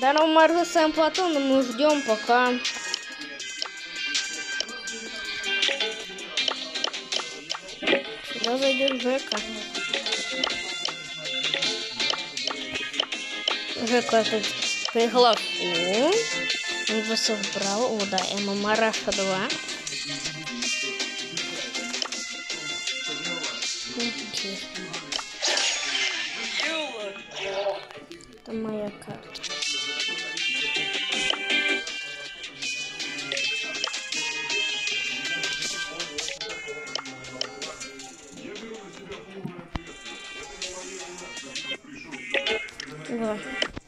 Да, мы разрушаем плато, но мы ждем пока. Сюда зайдет Жека. Жека тут приглашу. Он бы собрал. О, да, ММРаша 2. Это моя карта. Да.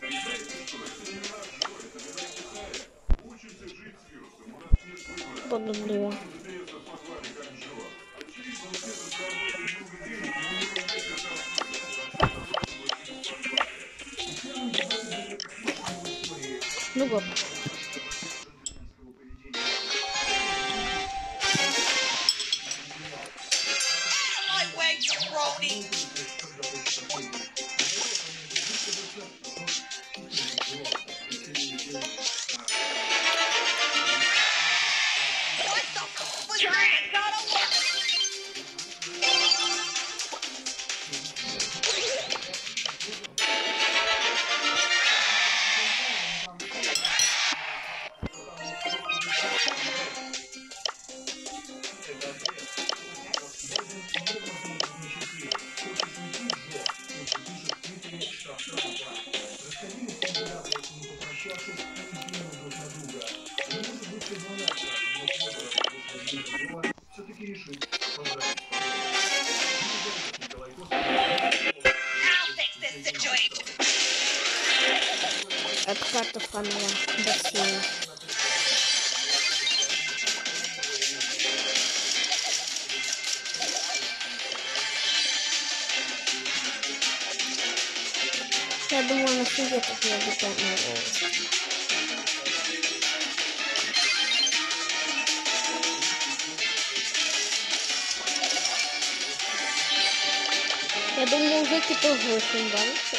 Подублю. Ну вот. От карты фанала бассейн. Я думаю, на суде так не обитаемый волос. Я думаю, уже тоже очень дальше.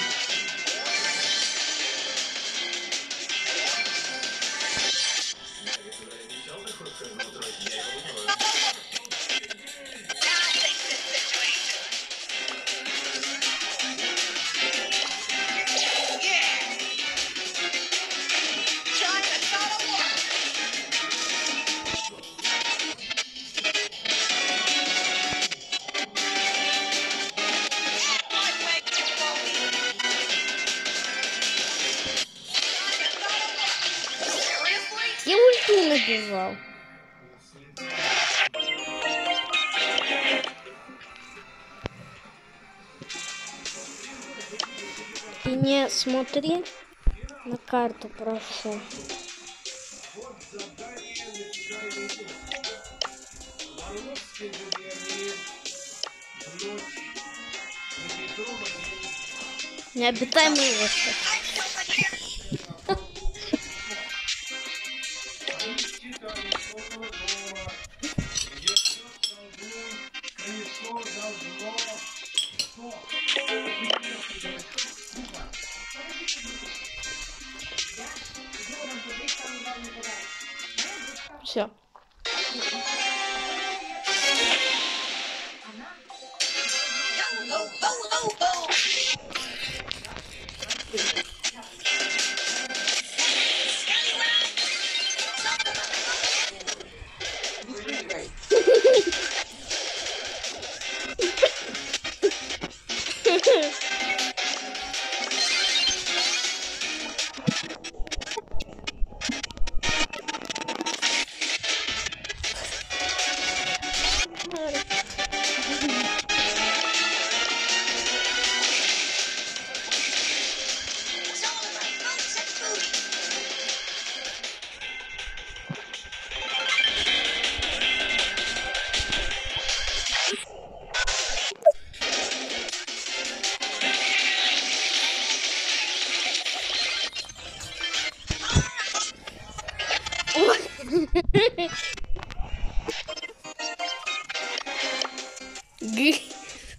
Я ульту набивал. И не смотри на карту, прошу. Необитаемый остров. Все.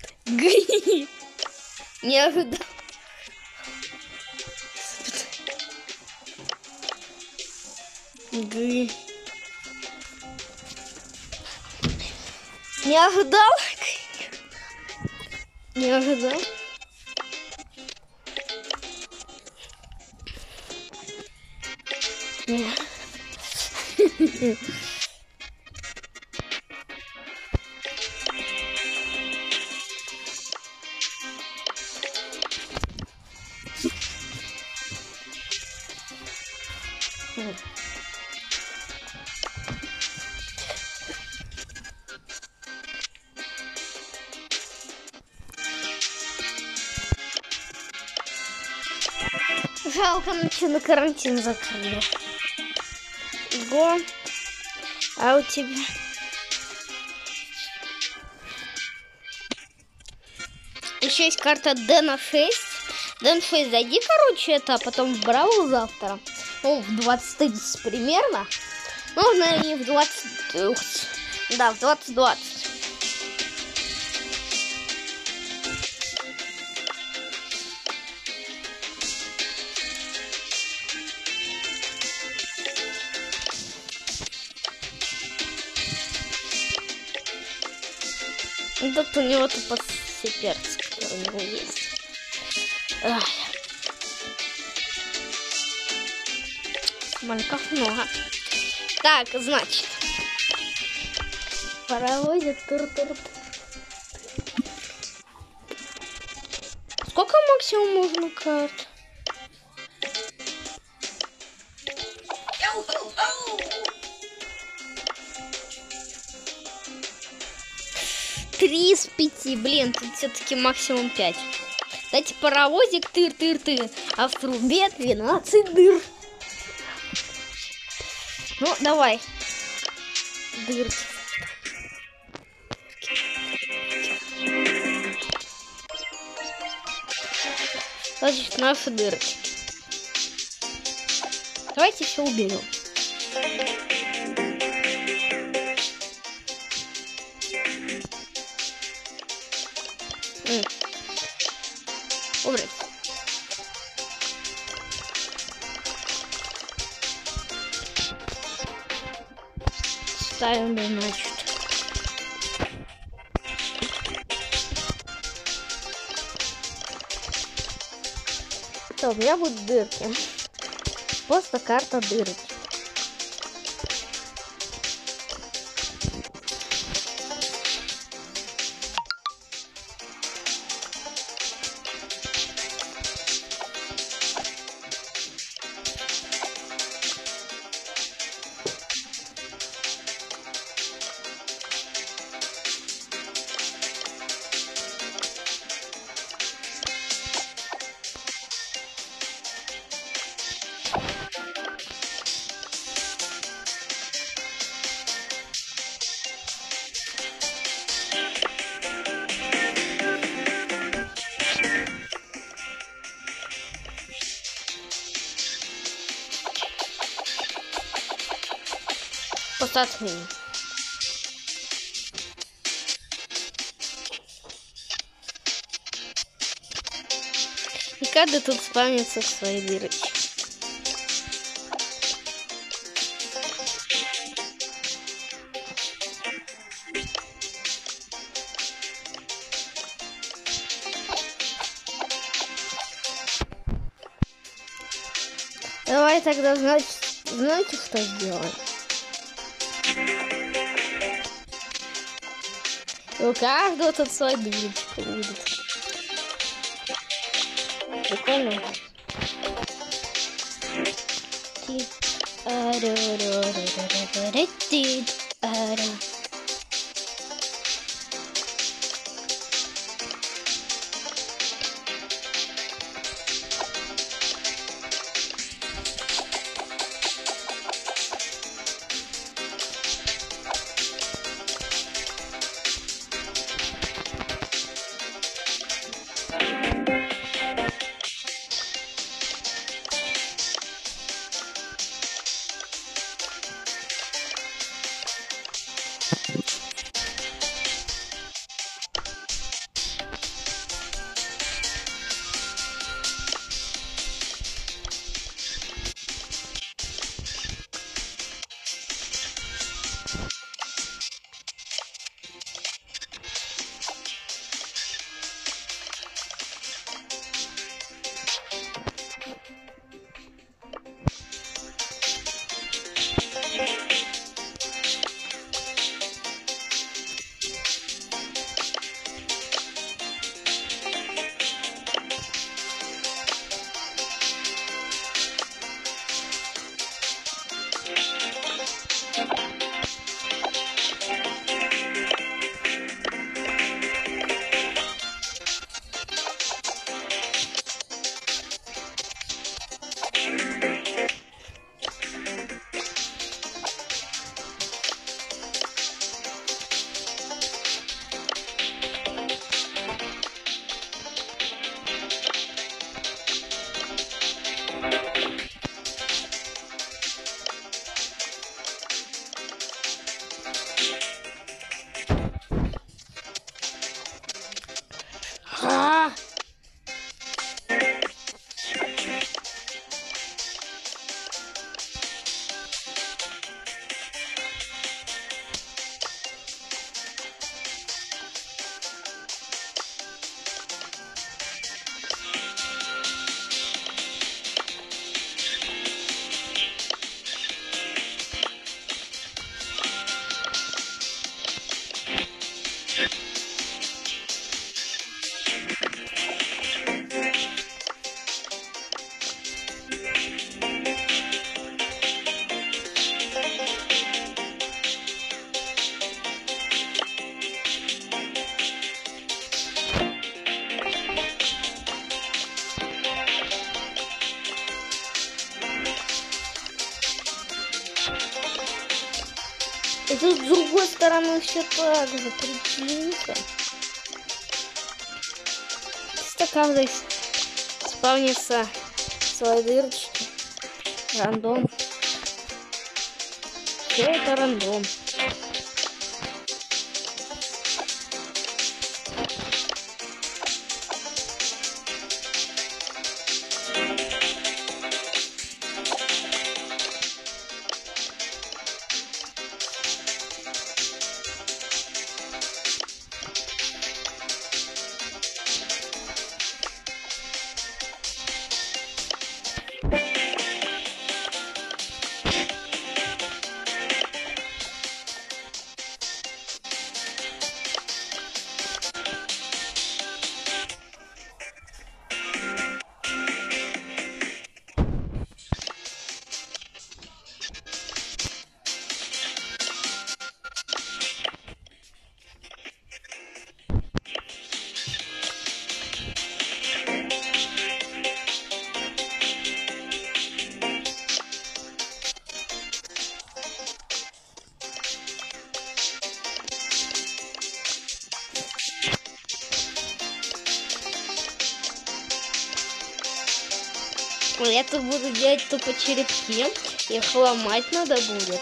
Не ожидал. Гы. Не ожидал? Не ожидал? Нет. Жалко, на карантин закрыли. Го. А у тебя? Еще есть карта Дэна 6. Дэн 6, зайди, короче, это, а потом в Бравл завтра. Ну, в 20:30 примерно. Можно и в 20... Да, в 20:20. Тут у него тупо все перцы, которые у него есть. Ай. Мальков много. Так, значит. Паровозик тур-тур. Сколько максимум можно карт? Три из 5, блин, тут все-таки максимум 5. Дайте паровозик тыр-тыр-тыр, а в трубе 12 дыр. Ну, давай. Дырки. Значит, наши дырочки. Давайте еще уберем. Убрать. Ставим, значит. Что, у меня будут дырки. Просто карта дырок. Посмотри. И каждый тут спавнится в своей дырочке. Давай тогда, значит, знаете, что сделаем? У каждого тут своя дырочка будет. Прикольно. И тут с другой стороны все так же, прикиньте. Такая здесь спавнится свои дырочки. Рандом. Все это рандом. Я тут буду делать тупо черепки, их ломать надо будет.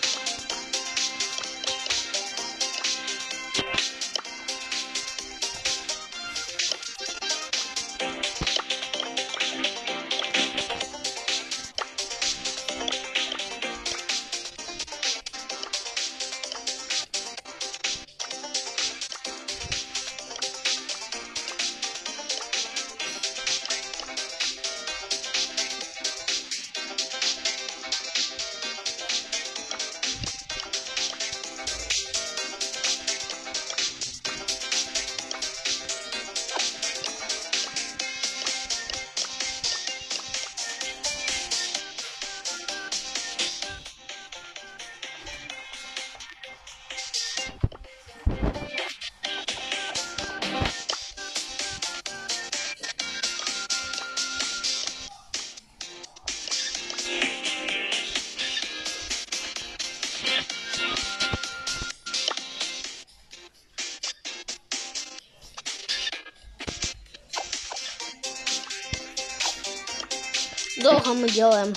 Долго мы делаем.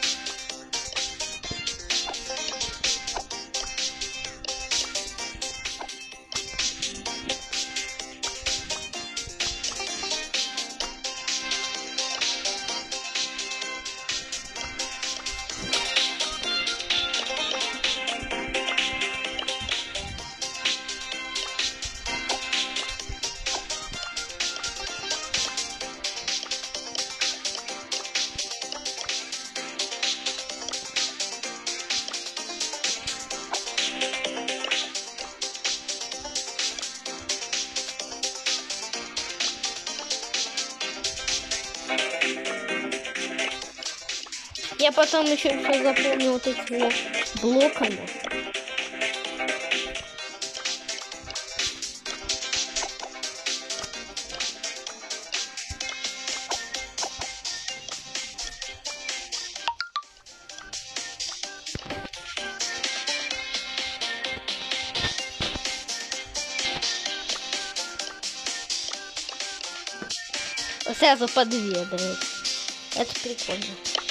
Я потом еще все заполню вот этими блоками. Сразу по две дают. Это прикольно.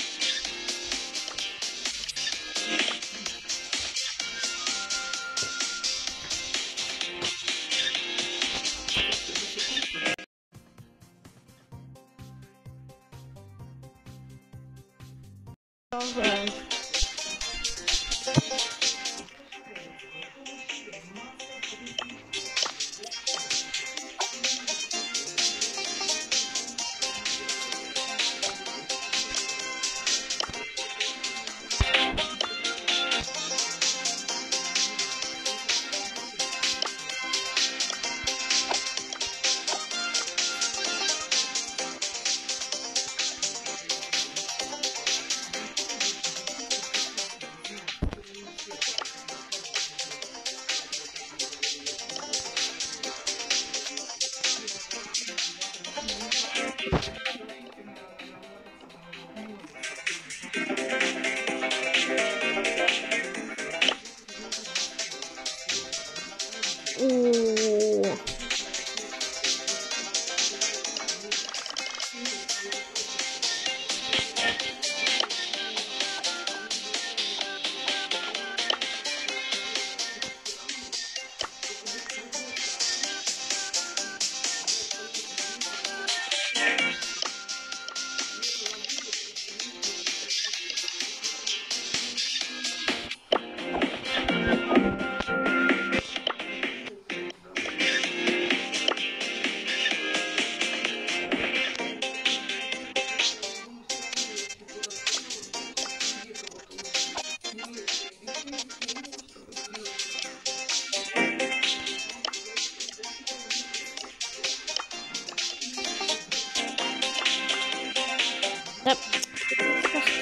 Продолжаем.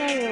оставила.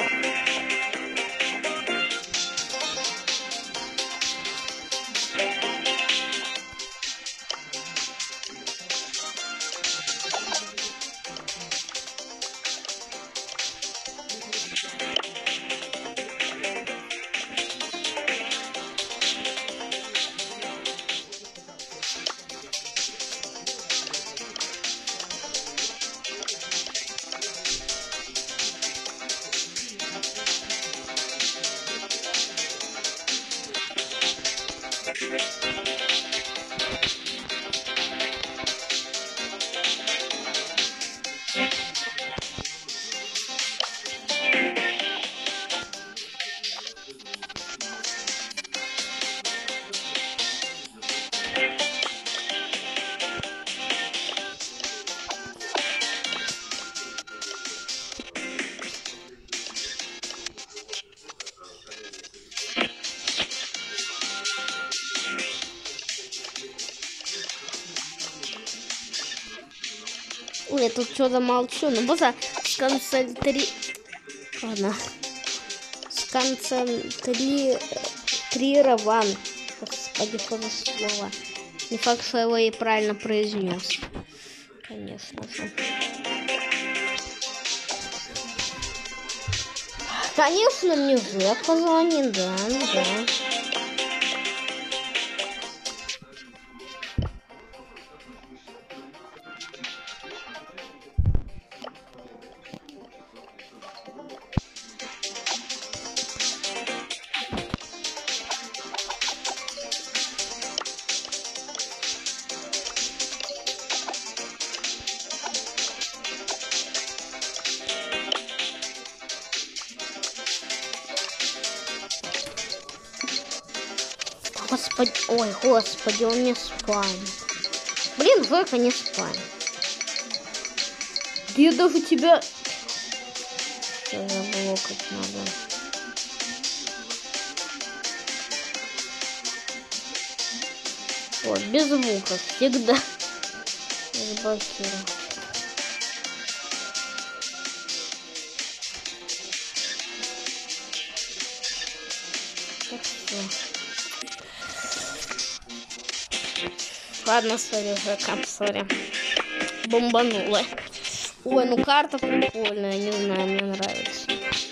Ой, я тут что-то молчу. Ну, просто Ладно. Сконцентрирован. Господи, какое слово. Не факт, что его и правильно произнес. Конечно же. Конечно, мне уже позвонит, да. Господи, ой, господи, он не спамит. Блин, Жека не спамит. Да я даже тебя... Заблокать надо. Вот, без звука, всегда. Разблокировать. Так, все. Ладно, сори, сори. Бомбанула. Ой, ну карта прикольная, не знаю, мне нравится.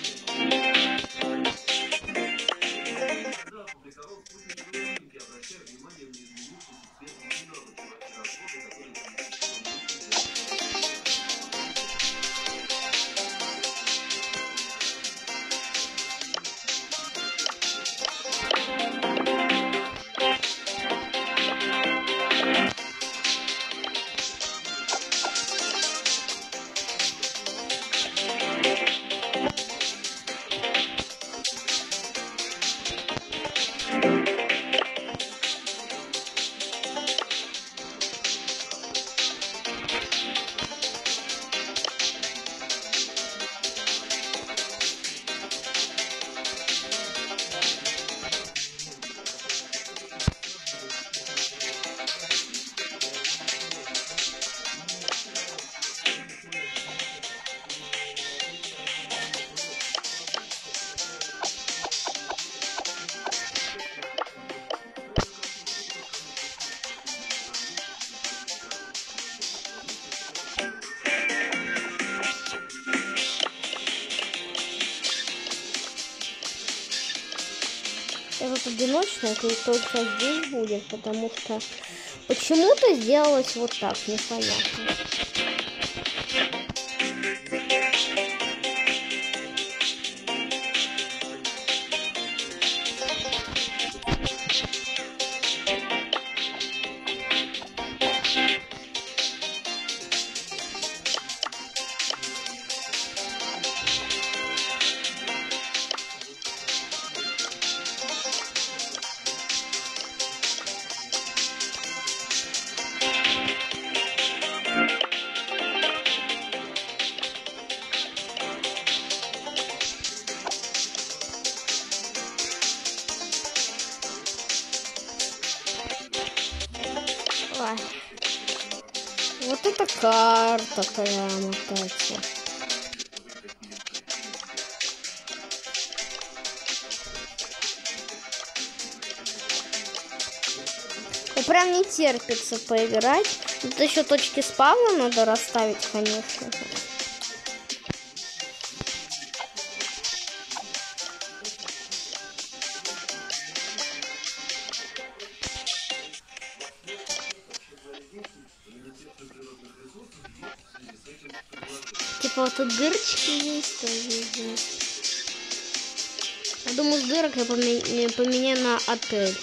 Этот одиночный, это только здесь будет, потому что почему-то сделалось вот так, непонятно. Ой. Вот это карта прямо, кстати. Мне прям не терпится поиграть. Тут еще точки спавна надо расставить, конечно. Типа вот тут дырочки есть тоже. Я думаю, с дырок я поменяю на отель.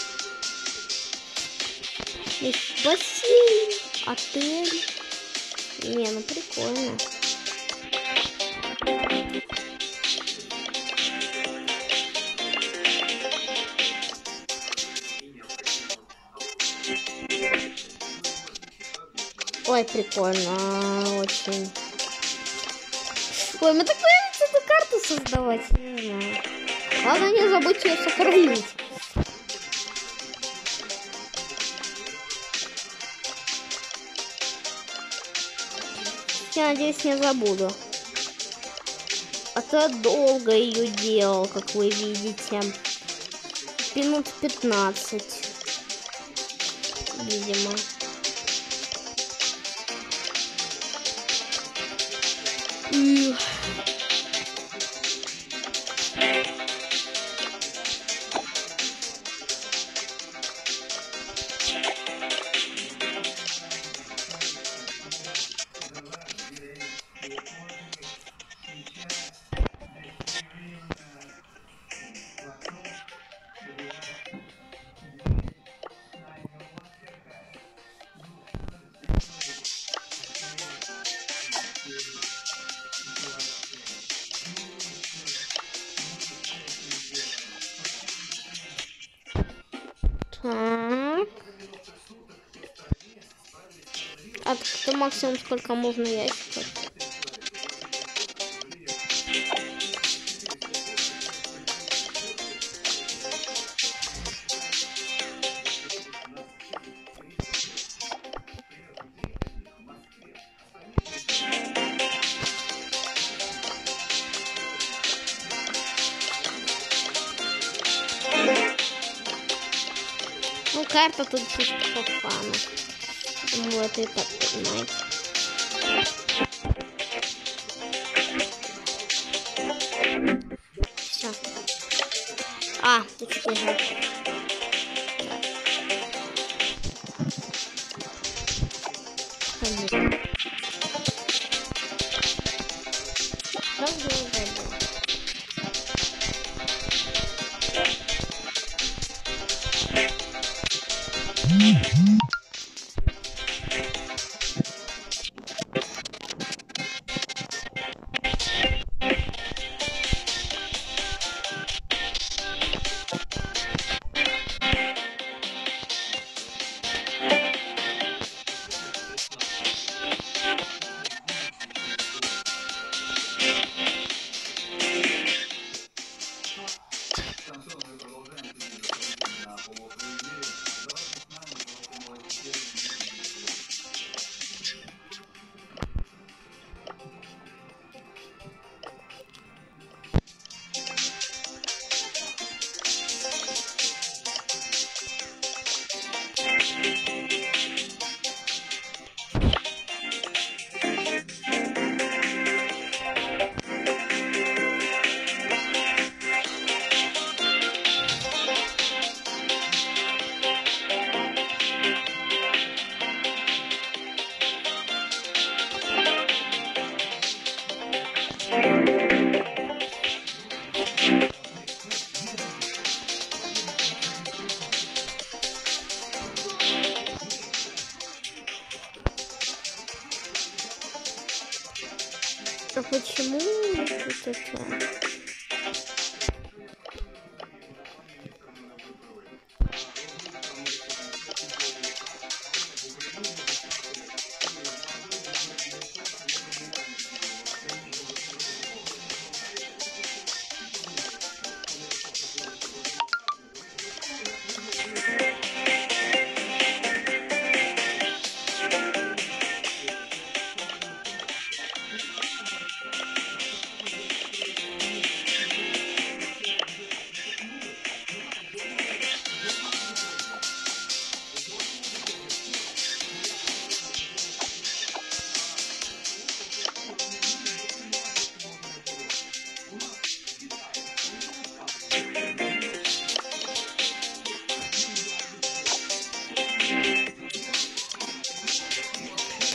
Есть бассейн, отель. Не, ну прикольно. Ой, прикольно, очень. Ой, мы так нравится эту карту создавать, не знаю. Главное не забудь ее сохранить. Я надеюсь, не забуду. А то я долго ее делал, как вы видите. Минут 15. Видимо. Так. А это максимум сколько можно ящиков? Ну, карта тут чисто по фану. Думаю, это и так понимаете. Все. А, тут что-то играет. А почему вот это?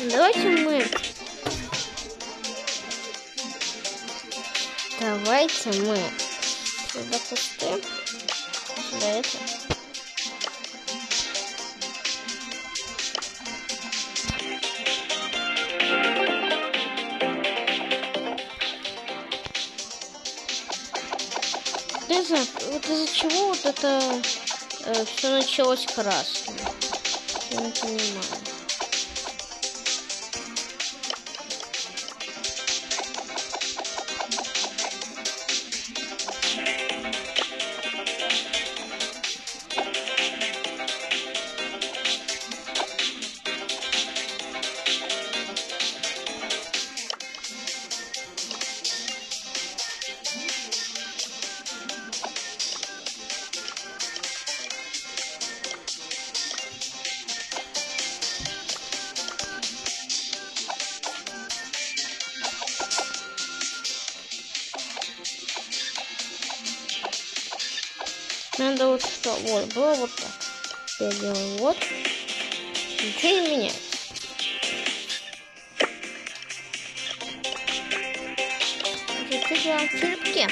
Давайте мы сюда пустим. Сюда это. Не знаю, вот из-за чего вот это все началось красным. Я не понимаю. Надо вот что, вот, было вот так. Я делаю вот. Ничего не меняется. Это делаем черепки.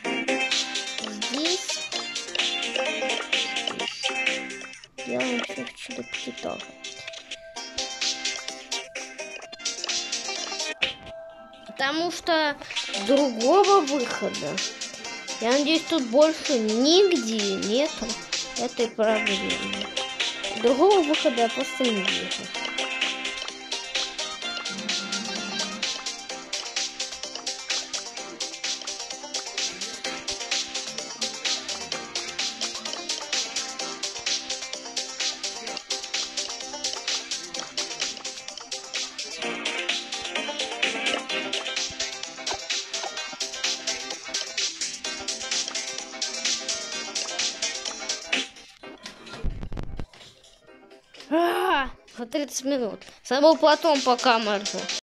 Здесь. Делаем черепки тоже. Потому что другого выхода, я надеюсь, тут больше нигде нету этой проблемы. Другого выхода я просто не вижу. За 30 минут. Забыл потом пока моржу.